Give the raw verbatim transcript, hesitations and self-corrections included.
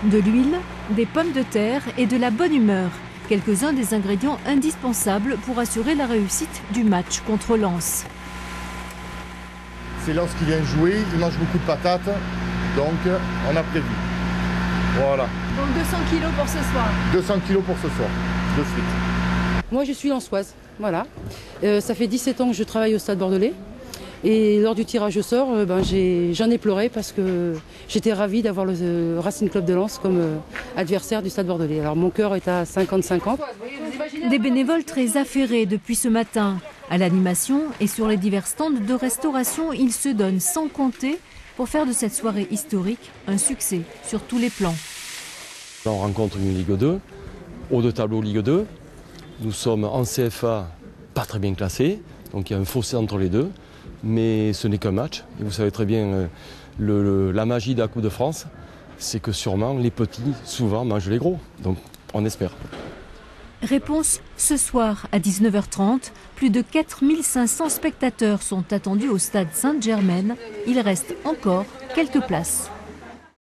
De l'huile, des pommes de terre et de la bonne humeur. Quelques-uns des ingrédients indispensables pour assurer la réussite du match contre Lens. C'est Lens qui vient jouer, il mange beaucoup de patates, donc on a prévu. Voilà. Donc deux cents kilos pour ce soir. deux cents kilos pour ce soir, de suite. Moi je suis lensoise, voilà. Euh, ça fait dix-sept ans que je travaille au Stade Bordelais. Et lors du tirage au sort, euh, ben, j'en ai, ai pleuré parce que j'étais ravie d'avoir le euh, Racing Club de Lens comme euh, adversaire du Stade Bordelais. Alors mon cœur est à cinquante cinquante. Des bénévoles très affairés depuis ce matin. À l'animation et sur les divers stands de restauration, ils se donnent sans compter pour faire de cette soirée historique un succès sur tous les plans. Là, on rencontre une Ligue deux, haut de tableau Ligue deux. Nous sommes en C F A pas très bien classés, donc il y a un fossé entre les deux. Mais ce n'est qu'un match. Et vous savez très bien, euh, le, le, la magie de la Coupe de France, c'est que sûrement les petits, souvent, mangent les gros. Donc on espère. Réponse ce soir à dix-neuf heures trente. Plus de quatre mille cinq cents spectateurs sont attendus au stade Sainte-Germaine. Il reste encore quelques places.